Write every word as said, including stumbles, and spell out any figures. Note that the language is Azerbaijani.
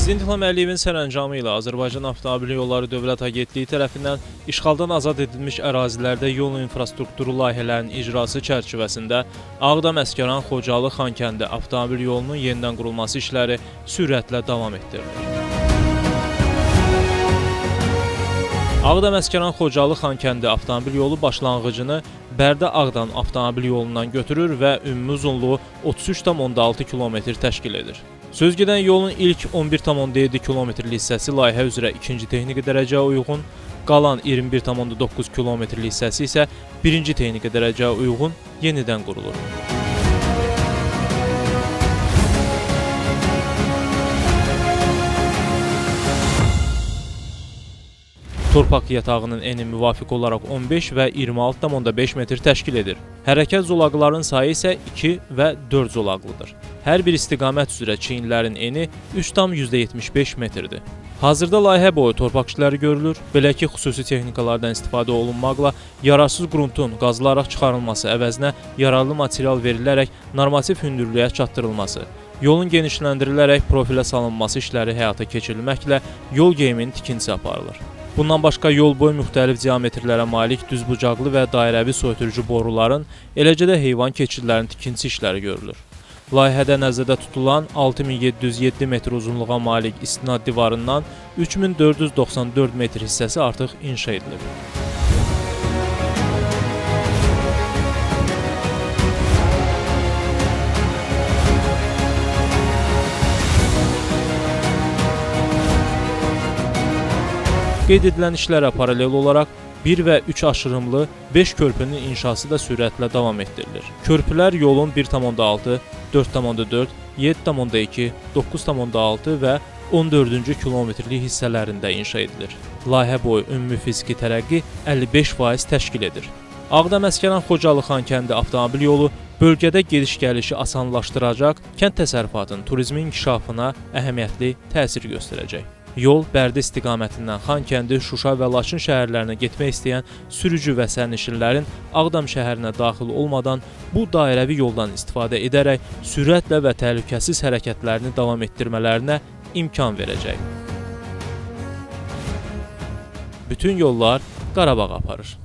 Prezident İlham Əliyevin sərəncamı ilə Azərbaycan Avtomobil Yolları Dövlət Agentliyi tərəfindən işğaldan azad edilmiş ərazilərdə yol infrastrukturu layihələrinin icrası çərçivəsində Ağdam, Əsgəran, Xocalı, Xankəndi avtomobil yolunun yenidən qurulması işləri sürətlə davam etdirilir. Ağdam, Əsgəran, Xocalı, Xankəndi avtomobil yolu başlanğıcını Bərdə-Ağdam avtomobil yolundan götürür və ümumi uzunluğu otuz üç tam onda altı kilometr təşkil edir. Sözgedən yolun ilk on bir tam onda yeddi kilometrlik hissəsi layihə üzrə ikinci texniki dərəcəyə uyğun, qalan iyirmi bir tam onda doqquz kilometrlik hissəsi isə birinci texniki dərəcəyə uyğun yenidən qurulur. Torpaq yatağının eni müvafiq olaraq on beş və iyirmi altı tam onda beş metr təşkil edir. Hərəkət zolaqların sayı isə iki və dörd zolaqlıdır. Hər bir istiqamət üzrə çiyinlərin eni üç tam yüzdə yetmiş beş metrdir. Hazırda layihə boyu torpaq işləri görülür. Belə ki, xüsusi texnikalardan istifadə olunmaqla yararsız qruntun qazılaraq çıxarılması əvəzinə yararlı material verilərək normativ hündürlüyə çatdırılması, yolun genişləndirilərək profilə salınması işləri həyata keçirilməklə yol geyiminin tikintisi aparılır. Bundan başqa yol boyu müxtəlif diametrlərə malik düzbucaqlı və dairəvi soyuducu boruların, eləcə də heyvan keçidlərinin tikintisi işləri görülür. Layihədə nəzərdə tutulan altı min yeddi yüz yeddi metr uzunluğa malik istinad divarından üç min dörd yüz doxsan dörd metr hissəsi artıq inşa edilib. Qeyd edilən işlərə paralel olaraq bir və üç aşırımlı beş körpünün inşası da sürətlə davam etdirilir. Körpülər yolun bir tam onda altı, dörd tam onda dörd, yeddi tam onda iki, doqquz tam onda altı və on dördüncü kilometrlik hissələrində inşa edilir. Layihə boyu ümumi fiziki tərəqqi əlli beş faiz təşkil edir. Ağdam, Əsgəran, Xocalı, Xankəndi avtomobil yolu bölgədə gediş-gəlişi asanlaşdıracaq, kənd təsərrüfatının turizmin inkişafına əhəmiyyətli təsir göstərəcək. Yol Bərdə istiqamətindən Xankəndi, Şuşa və Laçın şəhərlərinə getmək istəyən sürücü və sərnişinlərin Ağdam şəhərinə daxil olmadan bu dairəvi yoldan istifadə edərək sürətlə və təhlükəsiz hərəkətlərini davam etdirmələrinə imkan verəcək. Bütün yollar Qarabağa aparır.